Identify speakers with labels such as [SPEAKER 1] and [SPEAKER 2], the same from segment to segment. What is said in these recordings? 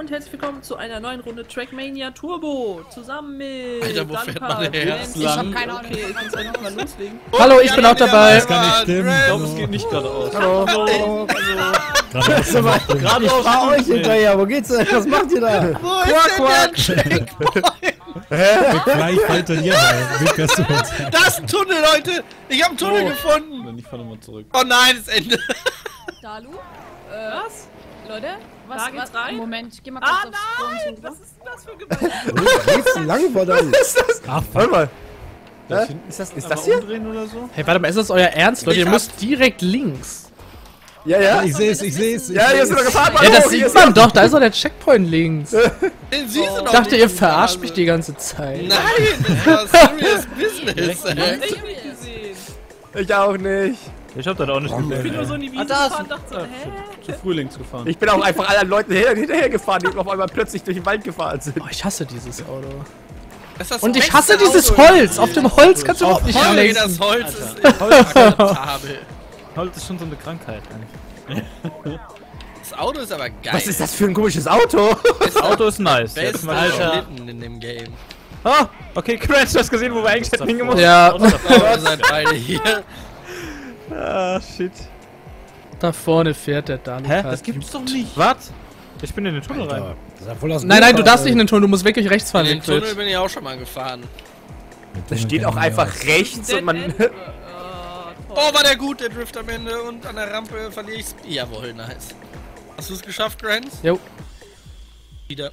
[SPEAKER 1] und herzlich willkommen zu einer neuen Runde Trackmania Turbo. Zusammen mit
[SPEAKER 2] Alter, wo fährt man denn jetzt
[SPEAKER 1] Ich hab
[SPEAKER 2] lang?
[SPEAKER 1] keine Ahnung, okay, ich muss einfach mal loslegen.
[SPEAKER 3] Hallo, ich bin auch dabei.
[SPEAKER 4] Das kann nicht stimmen.
[SPEAKER 2] Ich
[SPEAKER 4] glaube,
[SPEAKER 2] es geht nicht geradeaus.
[SPEAKER 3] Hallo.
[SPEAKER 4] Gerade
[SPEAKER 5] Ich fahr euch hinterher, wo geht's denn? Was macht ihr da?
[SPEAKER 2] Wo ist denn der Checkpoint?
[SPEAKER 4] Gleich falterieren.
[SPEAKER 2] Das ist ein Tunnel, Leute! Ich habe einen Tunnel gefunden!
[SPEAKER 6] Ich fahre mal zurück.
[SPEAKER 2] Oh nein, das Ende!
[SPEAKER 7] Dalu?
[SPEAKER 1] Was?
[SPEAKER 7] Leute?
[SPEAKER 1] Da geht's rein?
[SPEAKER 7] Moment, ich geh mal
[SPEAKER 1] Ah
[SPEAKER 7] kurz aufs
[SPEAKER 1] nein!
[SPEAKER 7] Sprung
[SPEAKER 1] Was ist denn das für Gewalt?
[SPEAKER 5] Wo geht's denn lang, verdammt?
[SPEAKER 4] Ach,
[SPEAKER 5] Warte mal.
[SPEAKER 6] Ist
[SPEAKER 5] Ist das hier?
[SPEAKER 6] Umdrehen oder so?
[SPEAKER 3] Hey, warte mal, ist das euer Ernst, Leute? Ihr müsst direkt links.
[SPEAKER 5] Ja, ja.
[SPEAKER 4] ich sehe es, ich sehe es.
[SPEAKER 5] Ja, hier ist noch gefahren.
[SPEAKER 3] Ja, das sieht man doch, da ist doch der Checkpoint links.
[SPEAKER 2] Den siehst du
[SPEAKER 3] Ich
[SPEAKER 2] doch
[SPEAKER 3] dachte,
[SPEAKER 2] nicht.
[SPEAKER 3] ihr verarscht mich die ganze Zeit.
[SPEAKER 2] Nein, das war serious business, ey.
[SPEAKER 1] Ich hab nicht gesehen.
[SPEAKER 5] Ich auch nicht.
[SPEAKER 6] Ich hab das auch nicht
[SPEAKER 1] Ich bin
[SPEAKER 6] gesehen.
[SPEAKER 1] nur so in die Wiese gefahren und dachte so, hä?
[SPEAKER 6] Zu früh links gefahren.
[SPEAKER 5] Ich bin auch einfach allen Leuten hinterher gefahren, die auf einmal plötzlich durch den Wald gefahren sind.
[SPEAKER 3] Oh, ich hasse dieses Auto.
[SPEAKER 2] Das ist das
[SPEAKER 3] Und ich
[SPEAKER 2] beste
[SPEAKER 3] hasse dieses
[SPEAKER 2] Auto.
[SPEAKER 3] Holz. Auf dem Holz kannst du überhaupt nicht
[SPEAKER 2] Nee,
[SPEAKER 3] lenken.
[SPEAKER 2] das Holz ist inakzeptabel.
[SPEAKER 6] Holz ist schon so eine Krankheit.
[SPEAKER 2] Das Auto ist aber geil.
[SPEAKER 5] Was ist das für ein komisches Auto?
[SPEAKER 6] Das Auto ist nice. Jetzt
[SPEAKER 2] Beste
[SPEAKER 6] mal
[SPEAKER 2] Schlitten in dem Game.
[SPEAKER 6] Ah, okay, Crash, du hast gesehen, wo wir eigentlich hätten hingemusst.
[SPEAKER 3] Ja,
[SPEAKER 2] Oh, ihr seid beide hier.
[SPEAKER 6] Ah, shit.
[SPEAKER 3] da vorne fährt der Dalu.
[SPEAKER 6] Das gibt's doch nicht. Was? Ich bin in den Tunnel rein.
[SPEAKER 3] Nein, nein, du darfst nicht in den Tunnel, du musst wirklich rechts fahren.
[SPEAKER 2] In den Tunnel
[SPEAKER 3] Liquid.
[SPEAKER 2] bin ich auch schon mal gefahren.
[SPEAKER 5] Da steht auch einfach rechts und man...
[SPEAKER 2] Oh, war der gut, der Drift am Ende und an der Rampe verliere ich's. Jawohl, nice. Hast du es geschafft, Grant?
[SPEAKER 3] Jo.
[SPEAKER 2] Wieder.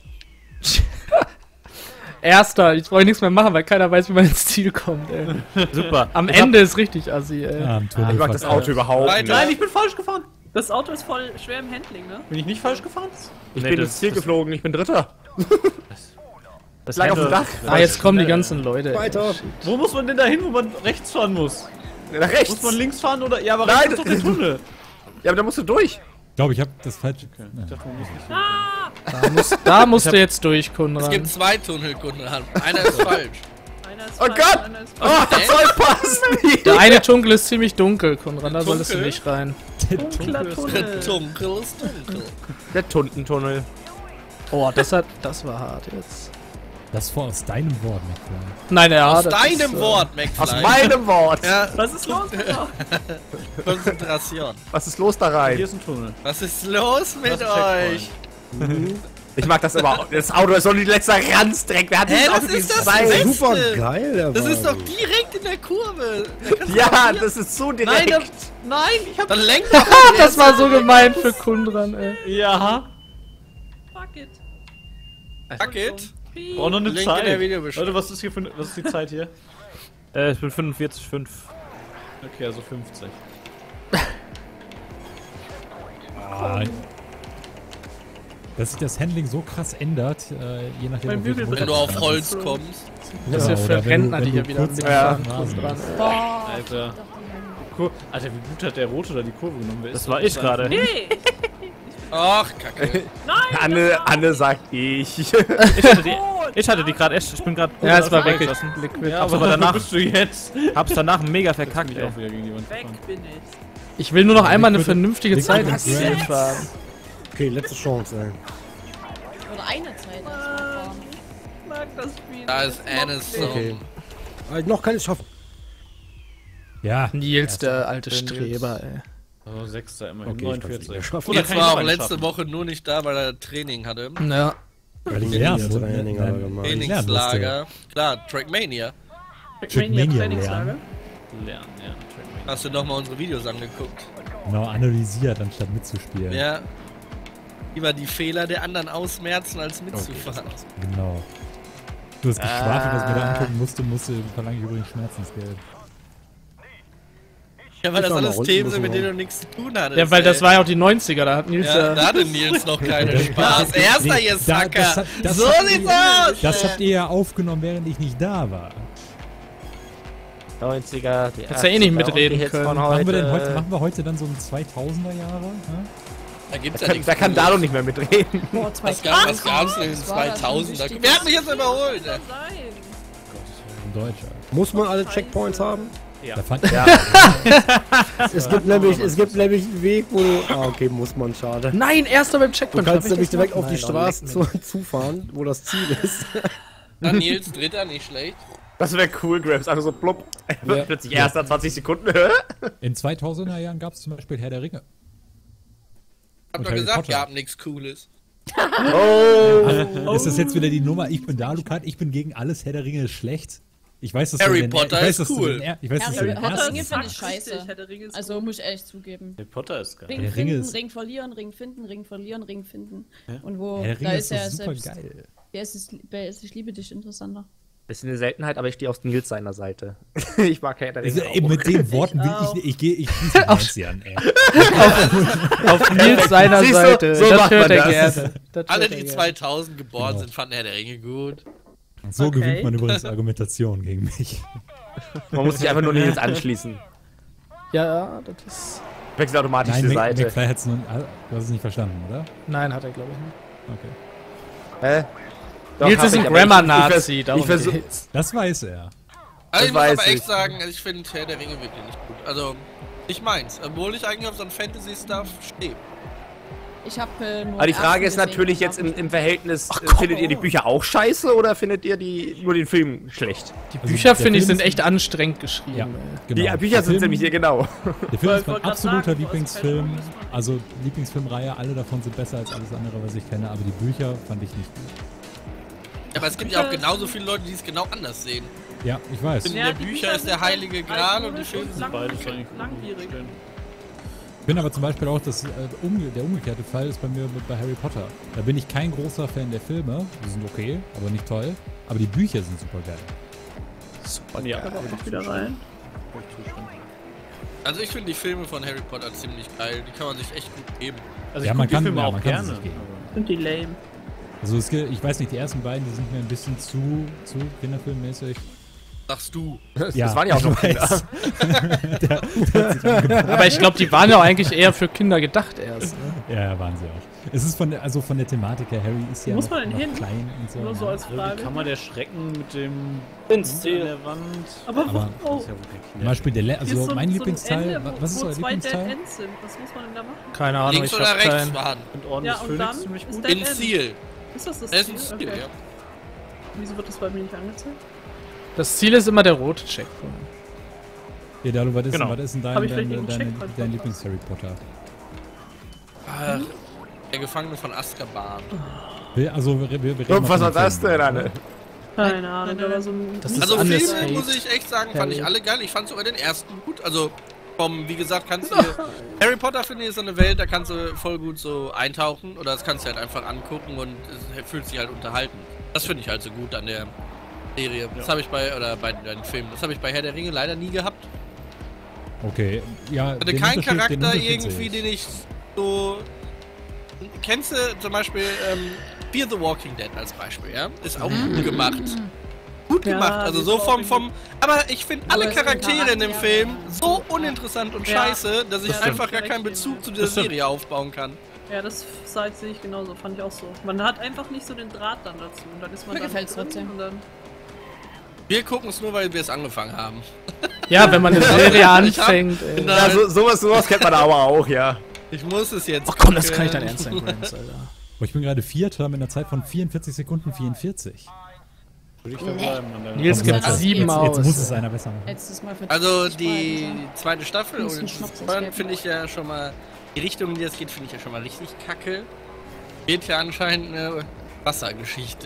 [SPEAKER 3] Erster, ich brauche nichts mehr machen, weil keiner weiß, wie man ins Ziel kommt, ey.
[SPEAKER 6] Super.
[SPEAKER 3] Am Ende ist richtig assi, ey.
[SPEAKER 4] Ja, im Tunnel
[SPEAKER 5] Ich mag das Auto überhaupt nicht.
[SPEAKER 2] Weiter.
[SPEAKER 1] Nein, ich bin falsch gefahren. Das Auto ist voll schwer im Handling, ne?
[SPEAKER 6] Bin ich nicht falsch gefahren?
[SPEAKER 5] Ich bin ins Ziel geflogen, ich bin Dritter.
[SPEAKER 6] Das
[SPEAKER 5] Lag auf dem Dach.
[SPEAKER 3] Ah, jetzt kommen die ganzen Leute.
[SPEAKER 5] Weiter.
[SPEAKER 6] Wo muss man denn da hin, wo man rechts fahren muss?
[SPEAKER 5] Nach rechts.
[SPEAKER 6] Muss man links fahren oder? Ja, aber
[SPEAKER 5] Nein,
[SPEAKER 6] rechts ist doch der Tunnel.
[SPEAKER 5] Ja, aber da musst du durch.
[SPEAKER 4] Ich glaube, ich habe das falsch.
[SPEAKER 6] Ich dachte, man muss nicht.
[SPEAKER 3] Da musst du jetzt durch,
[SPEAKER 2] Es
[SPEAKER 3] Konrad.
[SPEAKER 2] gibt zwei Tunnel, Gunnar. Einer ist falsch.
[SPEAKER 1] Einer ist
[SPEAKER 5] Oh
[SPEAKER 1] falsch,
[SPEAKER 5] Gott!
[SPEAKER 1] einer ist
[SPEAKER 5] Oh,
[SPEAKER 1] falsch.
[SPEAKER 5] das soll passen.
[SPEAKER 3] Der eine Tunnel ist ziemlich dunkel, Konrad, da solltest du
[SPEAKER 2] Dunkel?
[SPEAKER 3] nicht rein.
[SPEAKER 1] Dunkler
[SPEAKER 2] Der
[SPEAKER 1] Tunnel.
[SPEAKER 2] Dunkel ist dunkel.
[SPEAKER 5] Der Tuntentunnel.
[SPEAKER 3] Oh, das war hart jetzt.
[SPEAKER 4] Das war aus deinem Wort, McFly.
[SPEAKER 3] Nein, ja,
[SPEAKER 2] Aus
[SPEAKER 3] das
[SPEAKER 2] deinem
[SPEAKER 3] ist,
[SPEAKER 2] Wort,
[SPEAKER 5] Aus
[SPEAKER 2] McFly.
[SPEAKER 5] meinem Wort.
[SPEAKER 2] Ja,
[SPEAKER 1] Was ist los?
[SPEAKER 2] Konzentration.
[SPEAKER 5] Was ist los da
[SPEAKER 6] Hier
[SPEAKER 5] rein?
[SPEAKER 6] ist ein Tunnel.
[SPEAKER 2] Was ist los mit
[SPEAKER 6] ist
[SPEAKER 2] euch?
[SPEAKER 5] Ich mag das aber auch. Das Auto ist so die letzte Ranzdreck. Wer hat
[SPEAKER 2] Hä,
[SPEAKER 5] dieses
[SPEAKER 2] das
[SPEAKER 5] Auto
[SPEAKER 2] ist das
[SPEAKER 5] designt?
[SPEAKER 2] Beste.
[SPEAKER 5] Super geil. der
[SPEAKER 2] Das ist doch
[SPEAKER 5] Wagen.
[SPEAKER 2] direkt in der Kurve. Da kannst du
[SPEAKER 5] Ja,
[SPEAKER 2] doch hier-
[SPEAKER 5] das ist so
[SPEAKER 2] Nein,
[SPEAKER 5] direkt.
[SPEAKER 2] nein, ich hab... Dann lenk doch.
[SPEAKER 3] Das war so gemein für Konrad, ey.
[SPEAKER 6] Ja.
[SPEAKER 1] Fuck it.
[SPEAKER 2] Fuck it.
[SPEAKER 6] Brauch noch eine
[SPEAKER 2] Link in
[SPEAKER 6] Zeit.
[SPEAKER 2] der Videobeschreibung.
[SPEAKER 6] Leute, was ist hier für was ist die Zeit hier? Ich bin 45,5. Okay, also 50.
[SPEAKER 4] Ah, dass sich das Handling so krass ändert, je nachdem,
[SPEAKER 1] Mein
[SPEAKER 4] auf welchem
[SPEAKER 1] Bügelbrett.
[SPEAKER 2] Wenn du auf
[SPEAKER 4] Motorrad
[SPEAKER 2] Holz kommst.
[SPEAKER 3] Das ist ja
[SPEAKER 4] oder
[SPEAKER 3] für
[SPEAKER 4] wenn du-
[SPEAKER 3] Rentner,
[SPEAKER 4] wenn
[SPEAKER 3] die
[SPEAKER 4] du
[SPEAKER 3] hier wieder
[SPEAKER 4] kurz
[SPEAKER 3] mitfahren.
[SPEAKER 4] am Rasen
[SPEAKER 3] Dran,
[SPEAKER 4] bist.
[SPEAKER 3] ey.
[SPEAKER 6] Alter. Alter, wie gut hat der Rote da die Kurve genommen? Das war ich gerade.
[SPEAKER 1] Nee.
[SPEAKER 2] Ach, Kacke.
[SPEAKER 1] Nein.
[SPEAKER 5] Anne sagt ich.
[SPEAKER 6] Ich hatte die gerade echt. Ich bin gerade.
[SPEAKER 3] Ja, es war weg. Liquid.
[SPEAKER 6] Ja, aber danach bist du jetzt. Hab's danach mega verkackt, ey.
[SPEAKER 1] Weg bin ich.
[SPEAKER 3] Ich will nur noch einmal eine
[SPEAKER 4] Liquid-
[SPEAKER 3] vernünftige
[SPEAKER 4] Liquid
[SPEAKER 3] Zeit
[SPEAKER 4] ist
[SPEAKER 3] ins Ziel
[SPEAKER 4] rechts.
[SPEAKER 3] fahren.
[SPEAKER 5] Okay, letzte Chance, ey.
[SPEAKER 7] Oder eine Zeit. erstmal
[SPEAKER 1] Ich mag das Spiel.
[SPEAKER 2] Da ist Annes so.
[SPEAKER 5] Okay. Noch kann ich schaffen.
[SPEAKER 4] Ja,
[SPEAKER 3] Nils, der alte Streber, ey.
[SPEAKER 6] Oh, Sechster immerhin.
[SPEAKER 5] Okay, ich kann's nicht mehr
[SPEAKER 6] 49.
[SPEAKER 5] schaffen.
[SPEAKER 6] Oder
[SPEAKER 2] Jetzt
[SPEAKER 6] kann ich
[SPEAKER 2] war
[SPEAKER 6] noch
[SPEAKER 2] auch
[SPEAKER 6] eine
[SPEAKER 2] letzte
[SPEAKER 6] schaffen?
[SPEAKER 2] Woche nur nicht da, weil er Training hatte.
[SPEAKER 3] Ja.
[SPEAKER 4] Training
[SPEAKER 2] Trainingslager. Klar, Trackmania.
[SPEAKER 1] Trackmania
[SPEAKER 4] Trackmania
[SPEAKER 1] Trainingslager.
[SPEAKER 6] Lernen, ja. Trackmania.
[SPEAKER 2] Hast du nochmal unsere Videos angeguckt?
[SPEAKER 4] Genau, analysiert, anstatt mitzuspielen.
[SPEAKER 2] Ja. Lieber die Fehler der anderen ausmerzen, als mitzufahren.
[SPEAKER 4] Genau. Du hast geschwafelt, dass ich mir da angucken musste, verlange ich übrigens Schmerzensgeld.
[SPEAKER 2] Ja, weil das
[SPEAKER 5] Ich war mal
[SPEAKER 2] alles
[SPEAKER 5] unten
[SPEAKER 2] Themen sind,
[SPEAKER 5] müssen
[SPEAKER 2] mit
[SPEAKER 5] wir
[SPEAKER 2] denen du nichts zu tun hattest.
[SPEAKER 3] Ja, weil das
[SPEAKER 2] ey.
[SPEAKER 3] war ja auch die 90er, da hat Nils
[SPEAKER 2] Ja, da hatte Nils noch keinen Spaß. Erster,
[SPEAKER 4] Nee,
[SPEAKER 2] ihr
[SPEAKER 4] das
[SPEAKER 2] Sacker!
[SPEAKER 4] hat- das
[SPEAKER 2] So
[SPEAKER 4] habt
[SPEAKER 2] sieht's
[SPEAKER 4] ihr-
[SPEAKER 2] aus!
[SPEAKER 4] Das habt ihr ja aufgenommen, während ich nicht da war.
[SPEAKER 5] 90er, die
[SPEAKER 3] Hättest ja eh nicht mitreden können.
[SPEAKER 4] Machen wir heute dann so ein 2000er Jahre? Ja?
[SPEAKER 2] Da gibt's ja nichts.
[SPEAKER 5] Da kann Dalo nicht mehr mitreden.
[SPEAKER 7] Boah,
[SPEAKER 2] Was gab's denn in den
[SPEAKER 7] Das war das
[SPEAKER 2] 2000er?
[SPEAKER 7] Wichtige.
[SPEAKER 2] Wer hat mich jetzt überholt? Ey?
[SPEAKER 1] Sein.
[SPEAKER 4] In Deutsch.
[SPEAKER 5] Muss man alle Checkpoints haben?
[SPEAKER 4] Da fand,
[SPEAKER 8] Es gibt nämlich einen Weg, wo du... Ah, okay, muss man, schade.
[SPEAKER 3] Nein, erster beim
[SPEAKER 8] Du
[SPEAKER 3] Checkpoint.
[SPEAKER 8] kannst
[SPEAKER 3] Hab ich
[SPEAKER 8] nämlich
[SPEAKER 3] das
[SPEAKER 8] direkt
[SPEAKER 3] noch?
[SPEAKER 8] auf die
[SPEAKER 3] Nein,
[SPEAKER 8] Straße
[SPEAKER 3] leck mich.
[SPEAKER 8] zufahren, wo das Ziel ist.
[SPEAKER 2] Dann Nils, dritter, nicht schlecht.
[SPEAKER 5] Das wäre cool, Grabs. Einfach so plopp.
[SPEAKER 8] Ja.
[SPEAKER 5] Plötzlich erster 20 Sekunden.
[SPEAKER 4] in 2000er Jahren gab es zum Beispiel Herr der Ringe.
[SPEAKER 2] Hab
[SPEAKER 4] Und
[SPEAKER 2] doch
[SPEAKER 4] Harry
[SPEAKER 2] gesagt,
[SPEAKER 4] Potter.
[SPEAKER 2] ihr habt nichts Cooles.
[SPEAKER 4] Ist das jetzt wieder die Nummer, ich bin Dalukat, ich bin gegen alles, Herr der Ringe ist schlecht? Ich weiß, dass
[SPEAKER 2] Harry
[SPEAKER 4] du den,
[SPEAKER 2] Potter
[SPEAKER 4] ich weiß,
[SPEAKER 2] ist
[SPEAKER 4] dass du
[SPEAKER 2] cool.
[SPEAKER 4] den, ich weiß, dass du
[SPEAKER 7] Harry
[SPEAKER 4] den
[SPEAKER 7] Potter
[SPEAKER 4] ersten...
[SPEAKER 7] Ringe finde ich scheiße.
[SPEAKER 1] Richtig, Herr der Ringe ist
[SPEAKER 7] Also muss ich ehrlich zugeben.
[SPEAKER 6] Harry Potter ist geil.
[SPEAKER 7] Ring
[SPEAKER 4] Der Ring
[SPEAKER 7] finden,
[SPEAKER 4] ist-
[SPEAKER 7] Ring verlieren, Ring finden, Ring verlieren, Ring finden. Und wo,
[SPEAKER 4] Herr der
[SPEAKER 7] da
[SPEAKER 4] Ringe
[SPEAKER 7] ist
[SPEAKER 4] ist
[SPEAKER 7] ja
[SPEAKER 4] doch super
[SPEAKER 7] selbst,
[SPEAKER 4] geil.
[SPEAKER 7] wer ist Ich liebe dich interessanter.
[SPEAKER 5] Bisschen eine Seltenheit, aber ich stehe auf Nils seiner Seite. Ich mag Herr der
[SPEAKER 4] Also,
[SPEAKER 5] Ringe
[SPEAKER 4] eben
[SPEAKER 5] auch.
[SPEAKER 4] mit den Worten will
[SPEAKER 1] auch.
[SPEAKER 4] ich schließe Nancy an, ey.
[SPEAKER 3] Auf Nils seiner
[SPEAKER 5] Siehst du,
[SPEAKER 3] Seite.
[SPEAKER 5] so
[SPEAKER 3] das
[SPEAKER 5] macht
[SPEAKER 3] hört
[SPEAKER 5] man
[SPEAKER 3] er
[SPEAKER 5] das.
[SPEAKER 3] gerne. Das
[SPEAKER 2] Alle,
[SPEAKER 3] hört er
[SPEAKER 2] die
[SPEAKER 3] gerne.
[SPEAKER 2] 2000 geboren
[SPEAKER 4] Genau.
[SPEAKER 2] sind, fanden Herr der Ringe gut.
[SPEAKER 4] So
[SPEAKER 1] Okay.
[SPEAKER 4] gewinnt man übrigens Argumentation gegen mich.
[SPEAKER 5] Man muss sich einfach nur Nils anschließen.
[SPEAKER 3] Ja, das ist...
[SPEAKER 5] Wechselt automatisch
[SPEAKER 4] Nein,
[SPEAKER 5] die Seite.
[SPEAKER 4] McFly hat's nun, du hast es nicht verstanden, oder?
[SPEAKER 3] Nein, hat er, glaube ich nicht.
[SPEAKER 4] Okay.
[SPEAKER 5] Hä? Doch,
[SPEAKER 3] Nils
[SPEAKER 5] hab
[SPEAKER 3] ist
[SPEAKER 5] ich,
[SPEAKER 3] ein
[SPEAKER 5] aber ich
[SPEAKER 3] Grammar-Nazi. darum
[SPEAKER 5] versuch-
[SPEAKER 3] geht's.
[SPEAKER 4] Das weiß er.
[SPEAKER 2] Also ich muss
[SPEAKER 5] weiß
[SPEAKER 2] aber echt
[SPEAKER 5] ich.
[SPEAKER 2] sagen, ich finde Herr der Ringe wirklich nicht gut. Also, nicht meins. Obwohl ich eigentlich auf so ein Fantasy-Stuff stehe.
[SPEAKER 7] Ich habe nur
[SPEAKER 5] Aber die
[SPEAKER 7] den
[SPEAKER 5] Frage ist
[SPEAKER 7] ersten
[SPEAKER 5] natürlich
[SPEAKER 7] gesehen,
[SPEAKER 5] jetzt im Verhältnis,
[SPEAKER 3] komm.
[SPEAKER 5] findet ihr die Bücher auch scheiße oder findet ihr nur den Film schlecht?
[SPEAKER 3] Die
[SPEAKER 4] Also,
[SPEAKER 3] Bücher,
[SPEAKER 4] der
[SPEAKER 3] finde ich,
[SPEAKER 4] Film
[SPEAKER 3] sind
[SPEAKER 4] ist-
[SPEAKER 3] echt anstrengend geschrieben.
[SPEAKER 4] Ja,
[SPEAKER 3] ey.
[SPEAKER 4] genau.
[SPEAKER 5] Die Bücher sind nämlich hier genau.
[SPEAKER 4] Der Film ist
[SPEAKER 1] Ich
[SPEAKER 4] mein
[SPEAKER 1] wollte grad
[SPEAKER 4] absoluter
[SPEAKER 1] sagen,
[SPEAKER 4] Lieblingsfilm.
[SPEAKER 1] du hast keine Chance.
[SPEAKER 4] Also Lieblingsfilmreihe, alle davon sind besser als alles andere, was ich kenne, aber die Bücher fand ich nicht gut.
[SPEAKER 2] Aber es gibt ja auch genauso viele Leute, die es genau anders sehen.
[SPEAKER 4] Ja, ich weiß.
[SPEAKER 2] Ja, der Bücher ist der
[SPEAKER 1] sind halt
[SPEAKER 2] heilige Gral und die
[SPEAKER 1] altmodisch
[SPEAKER 2] Filme sind
[SPEAKER 6] Beides eigentlich
[SPEAKER 1] langwierig.
[SPEAKER 4] Ich bin aber zum Beispiel auch, der umgekehrte Fall ist bei mir bei Harry Potter. Da bin ich kein großer Fan der Filme. Die sind okay, aber nicht toll. Aber die Bücher sind super geil.
[SPEAKER 1] Super, ja, aber auch wieder rein.
[SPEAKER 2] Also ich finde die Filme von Harry Potter ziemlich geil. Die kann man sich echt gut geben.
[SPEAKER 6] Also
[SPEAKER 4] Ja,
[SPEAKER 6] ich
[SPEAKER 4] man
[SPEAKER 6] guck die
[SPEAKER 4] kann-
[SPEAKER 6] Filme
[SPEAKER 4] ja,
[SPEAKER 6] auch
[SPEAKER 4] man kann sie
[SPEAKER 6] gerne.
[SPEAKER 4] sich geben.
[SPEAKER 1] Sind die lame.
[SPEAKER 4] Also ich weiß nicht, die ersten beiden, die sind mir ein bisschen zu kinderfilmmäßig.
[SPEAKER 2] Sagst du.
[SPEAKER 5] Das waren ja auch
[SPEAKER 4] ich
[SPEAKER 5] noch Kinder.
[SPEAKER 4] weiß.
[SPEAKER 3] Aber ich glaube, die waren ja auch eigentlich eher für Kinder gedacht erst. Ne?
[SPEAKER 4] Ja, waren sie auch. Es ist von der Thematik her, Harry ist ja
[SPEAKER 1] Wo muss
[SPEAKER 4] noch,
[SPEAKER 1] man denn
[SPEAKER 4] noch
[SPEAKER 1] hin?
[SPEAKER 4] klein und so.
[SPEAKER 1] Nur so
[SPEAKER 4] ne?
[SPEAKER 1] als
[SPEAKER 6] Wie
[SPEAKER 1] Frage.
[SPEAKER 6] kann man der Schrecken mit dem
[SPEAKER 1] Ins
[SPEAKER 6] an
[SPEAKER 1] Ziel.
[SPEAKER 6] der Wand?
[SPEAKER 1] Aber
[SPEAKER 4] Aber-
[SPEAKER 1] wo?
[SPEAKER 6] Ist ja wohl kein
[SPEAKER 4] Zum
[SPEAKER 6] Kind.
[SPEAKER 4] Beispiel
[SPEAKER 1] Hier ist
[SPEAKER 4] also
[SPEAKER 1] so
[SPEAKER 4] mein
[SPEAKER 1] ein
[SPEAKER 4] Lieblingsteil,
[SPEAKER 1] Ende, wo-
[SPEAKER 4] was ist
[SPEAKER 1] wo
[SPEAKER 4] euer
[SPEAKER 1] zwei Dead
[SPEAKER 4] Lieblingsteil?
[SPEAKER 1] Ends sind. Was muss man denn da machen?
[SPEAKER 3] Keine Ahnung,
[SPEAKER 2] Links
[SPEAKER 3] ich
[SPEAKER 2] oder
[SPEAKER 3] hab
[SPEAKER 2] rechts
[SPEAKER 3] keinen.
[SPEAKER 2] waren.
[SPEAKER 6] Und Orden
[SPEAKER 1] Ja,
[SPEAKER 6] des
[SPEAKER 1] und
[SPEAKER 6] Phönix
[SPEAKER 1] dann
[SPEAKER 6] ziemlich
[SPEAKER 1] ist
[SPEAKER 6] gut.
[SPEAKER 1] Dead
[SPEAKER 2] Ins
[SPEAKER 1] End.
[SPEAKER 2] Ziel.
[SPEAKER 1] Ist das das
[SPEAKER 2] Das ist
[SPEAKER 1] Ziel?
[SPEAKER 2] ein Ziel,
[SPEAKER 1] Okay.
[SPEAKER 2] ja.
[SPEAKER 1] Wieso wird das bei mir nicht angezeigt?
[SPEAKER 3] Das Ziel ist immer der rote Checkpoint.
[SPEAKER 4] Ja, Dalu, was ist,
[SPEAKER 6] Genau.
[SPEAKER 4] was ist denn
[SPEAKER 1] Hab ich vielleicht einen
[SPEAKER 4] dein
[SPEAKER 1] Checkpoint
[SPEAKER 4] Lieblings-Harry Potter?
[SPEAKER 2] Ach, der Gefangene von Azkaban.
[SPEAKER 4] Also, wir reden
[SPEAKER 5] Und
[SPEAKER 4] mal
[SPEAKER 5] was
[SPEAKER 4] von
[SPEAKER 5] war
[SPEAKER 4] den
[SPEAKER 5] das
[SPEAKER 4] Filmen,
[SPEAKER 5] denn,
[SPEAKER 4] oder?
[SPEAKER 5] Anne?
[SPEAKER 1] Keine Ahnung, aber so ein...
[SPEAKER 3] Das ist
[SPEAKER 2] Also
[SPEAKER 3] alles
[SPEAKER 2] Filme,
[SPEAKER 3] Hate.
[SPEAKER 2] muss ich echt sagen, fand ich
[SPEAKER 3] Harry.
[SPEAKER 2] alle geil. Ich fand sogar den ersten gut. Also wie gesagt, kannst du Harry Potter, finde ich, ist so eine Welt, da kannst du voll gut so eintauchen oder das kannst du halt einfach angucken und es fühlt sich halt unterhalten. Das finde ich halt so gut an der Serie. Das habe ich bei den Filmen. Das habe ich bei Herr der Ringe leider nie gehabt.
[SPEAKER 4] Okay, ja.
[SPEAKER 2] Ich hatte
[SPEAKER 4] den
[SPEAKER 2] keinen
[SPEAKER 4] Unterschied- den
[SPEAKER 2] Charakter
[SPEAKER 4] Unterschied
[SPEAKER 2] irgendwie,
[SPEAKER 4] sehe ich.
[SPEAKER 2] den ich so... Kennst du zum Beispiel Fear the Walking Dead als Beispiel, ja? Ist auch gut gemacht. Gut
[SPEAKER 1] Ja,
[SPEAKER 2] gemacht, also
[SPEAKER 1] die
[SPEAKER 2] so
[SPEAKER 1] Walking
[SPEAKER 2] vom... Aber ich finde alle
[SPEAKER 7] Aber es sind
[SPEAKER 2] Charaktere in dem
[SPEAKER 7] Charaktere.
[SPEAKER 2] Film so uninteressant und
[SPEAKER 1] Ja.
[SPEAKER 2] scheiße, dass ich
[SPEAKER 1] Das
[SPEAKER 2] einfach
[SPEAKER 1] stimmt.
[SPEAKER 2] gar keinen Bezug zu dieser Serie aufbauen kann.
[SPEAKER 1] Ja, das sehe ich genauso, fand ich auch so. Man hat einfach nicht so den Draht dann dazu und dann ist man
[SPEAKER 7] Mir
[SPEAKER 1] dann
[SPEAKER 7] gefällt's
[SPEAKER 1] drin
[SPEAKER 7] trotzdem.
[SPEAKER 1] und dann...
[SPEAKER 2] Wir gucken es nur, weil wir es angefangen haben.
[SPEAKER 3] Ja, wenn man eine Serie anfängt. Ey.
[SPEAKER 5] Ja, sowas kennt man aber auch, ja.
[SPEAKER 2] Ich muss es jetzt
[SPEAKER 3] Oh komm, das
[SPEAKER 2] gucken.
[SPEAKER 3] kann ich dann ernst nehmen, Grams, Alter.
[SPEAKER 4] Oh, ich bin gerade Vierter mit einer Zeit von 44 Sekunden 44.
[SPEAKER 6] Würde ich da bleiben an der
[SPEAKER 3] Nils
[SPEAKER 4] Komm,
[SPEAKER 3] gibt
[SPEAKER 4] jetzt-
[SPEAKER 7] jetzt-
[SPEAKER 3] 7
[SPEAKER 7] jetzt
[SPEAKER 3] aus.
[SPEAKER 4] Jetzt muss es einer besser machen.
[SPEAKER 7] Letztes Mal für
[SPEAKER 2] Also
[SPEAKER 7] 20
[SPEAKER 2] die
[SPEAKER 7] Mal
[SPEAKER 2] zweite Staffel
[SPEAKER 7] Muss ein
[SPEAKER 2] und
[SPEAKER 7] Schnaps
[SPEAKER 2] das
[SPEAKER 7] ausgeben.
[SPEAKER 2] finde ich ja schon mal, die Richtung, in die es geht, finde ich ja schon mal richtig kacke. Wird ja anscheinend eine Wassergeschichte.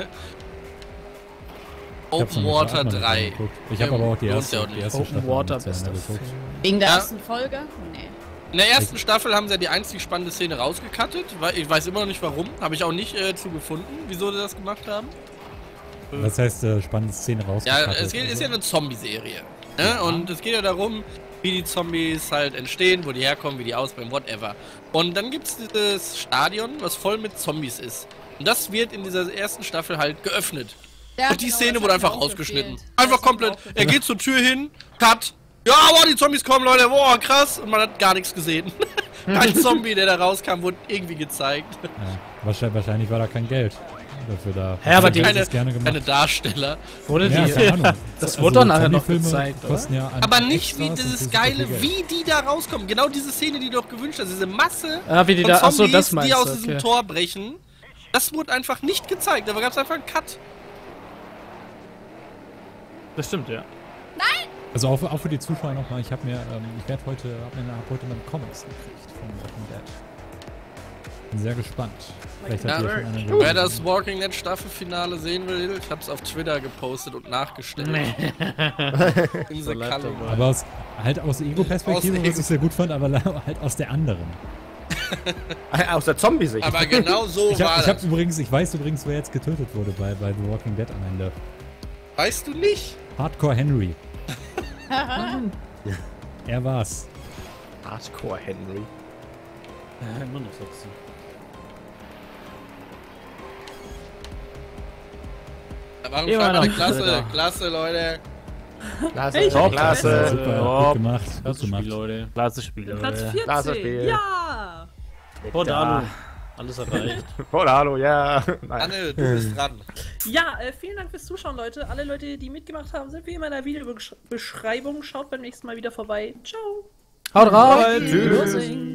[SPEAKER 4] Ich hab's noch
[SPEAKER 2] Open
[SPEAKER 4] nicht-
[SPEAKER 2] Water
[SPEAKER 4] hab noch nicht
[SPEAKER 2] 3.
[SPEAKER 4] geguckt. Ich habe aber auch die
[SPEAKER 2] Lohnt
[SPEAKER 4] erste,
[SPEAKER 2] ja auch nicht.
[SPEAKER 4] die erste
[SPEAKER 3] Open
[SPEAKER 4] Staffel
[SPEAKER 3] Water,
[SPEAKER 4] zu Ende
[SPEAKER 3] bester
[SPEAKER 4] geguckt.
[SPEAKER 3] Film.
[SPEAKER 7] Wegen der
[SPEAKER 2] Ja.
[SPEAKER 7] ersten Folge? Nee.
[SPEAKER 2] In der ersten Staffel haben sie ja die einzig spannende Szene rausgekattet, weil ich weiß immer noch nicht warum. Habe ich auch nicht zugefunden, wieso sie das gemacht haben.
[SPEAKER 4] Das heißt, spannende Szene
[SPEAKER 2] Ja,
[SPEAKER 4] rausgekattet.
[SPEAKER 2] es ist ja eine Zombie-Serie. Ne? Und es geht ja darum, wie die Zombies halt entstehen, wo die herkommen, wie die ausbrechen, whatever. Und dann gibt es dieses Stadion, was voll mit Zombies ist. Und das wird in dieser ersten Staffel halt geöffnet.
[SPEAKER 7] Ja,
[SPEAKER 2] Und die
[SPEAKER 7] genau,
[SPEAKER 2] Szene
[SPEAKER 7] das
[SPEAKER 2] wurde
[SPEAKER 7] hat mir
[SPEAKER 2] einfach
[SPEAKER 7] auch
[SPEAKER 2] rausgeschnitten.
[SPEAKER 7] gefehlt.
[SPEAKER 2] Einfach
[SPEAKER 7] Das hat mir
[SPEAKER 2] komplett.
[SPEAKER 7] auch gefehlt.
[SPEAKER 2] Er geht zur Tür hin, cut. Ja, wow, die Zombies kommen, Leute. Boah, krass. Und man hat gar nichts gesehen. Kein Zombie, der da rauskam, wurde irgendwie gezeigt.
[SPEAKER 4] Ja, wahrscheinlich war da kein Geld. dafür da.
[SPEAKER 3] Hä, aber
[SPEAKER 4] die
[SPEAKER 3] die-
[SPEAKER 4] haben das gerne gemacht.
[SPEAKER 2] Keine Darsteller.
[SPEAKER 3] Wurde
[SPEAKER 4] Ja,
[SPEAKER 3] die,
[SPEAKER 4] keine Ahnung.
[SPEAKER 3] das wurde doch nachher noch
[SPEAKER 4] Zombie-Filme
[SPEAKER 3] gezeigt, oder?
[SPEAKER 4] kosten ja an
[SPEAKER 2] Aber nicht wie
[SPEAKER 4] Extras und
[SPEAKER 2] dieses
[SPEAKER 4] super viel
[SPEAKER 2] geile,
[SPEAKER 4] Geld.
[SPEAKER 2] wie die da rauskommen. Genau diese Szene, die du doch gewünscht hast. Diese Masse
[SPEAKER 3] Ah, wie die
[SPEAKER 2] von
[SPEAKER 3] da,
[SPEAKER 2] Zombies,
[SPEAKER 3] achso, das meinst
[SPEAKER 2] die aus
[SPEAKER 3] du,
[SPEAKER 2] diesem
[SPEAKER 3] okay.
[SPEAKER 2] Tor brechen. Das wurde einfach nicht gezeigt. Da gab es einfach einen Cut.
[SPEAKER 6] Das stimmt, ja.
[SPEAKER 4] Also auch für die Zuschauer nochmal, ich habe mir heute meine Comics gekriegt von Walking Dead. Bin sehr gespannt. Vielleicht habt ihr schon eine
[SPEAKER 2] Wer
[SPEAKER 4] gesehen.
[SPEAKER 2] das Walking Dead Staffelfinale sehen will, ich hab's auf Twitter gepostet und nachgestellt. In the
[SPEAKER 6] leid
[SPEAKER 2] Color.
[SPEAKER 6] dabei.
[SPEAKER 4] Aber halt aus Ego-Perspektive,
[SPEAKER 2] Aus
[SPEAKER 4] was ich sehr gut fand, aber halt aus der anderen.
[SPEAKER 5] Aus der Zombie-Sicht.
[SPEAKER 2] Aber genau so
[SPEAKER 4] Ich
[SPEAKER 2] war das.
[SPEAKER 4] weiß übrigens, wer jetzt getötet wurde bei The Walking Dead am Ende.
[SPEAKER 2] Weißt du nicht?
[SPEAKER 4] Hardcore Henry. Er war's.
[SPEAKER 5] Hardcore Henry.
[SPEAKER 6] Immer noch 16.
[SPEAKER 2] Da waren
[SPEAKER 6] Immer noch.
[SPEAKER 2] Klasse, klasse, Leute.
[SPEAKER 5] Klasse,
[SPEAKER 6] Top.
[SPEAKER 5] Klasse.
[SPEAKER 4] Super,
[SPEAKER 6] Top.
[SPEAKER 4] gut gemacht. Gut
[SPEAKER 6] Klasse Spiel,
[SPEAKER 4] gemacht.
[SPEAKER 6] Leute. Klasse Spiel,
[SPEAKER 1] Platz
[SPEAKER 6] Leute.
[SPEAKER 1] 14.
[SPEAKER 5] Klasse Spiel.
[SPEAKER 1] Ja!
[SPEAKER 6] Bordalo. Alles erreicht.
[SPEAKER 5] Oh, hallo, ja. Nein.
[SPEAKER 2] Anne, du bist dran.
[SPEAKER 1] Ja, vielen Dank fürs Zuschauen, Leute. Alle Leute, die mitgemacht haben, sind wie immer in der Videobeschreibung. Schaut beim nächsten Mal wieder vorbei. Ciao.
[SPEAKER 3] Haut rein!
[SPEAKER 6] Tschüss.
[SPEAKER 1] Tschüss.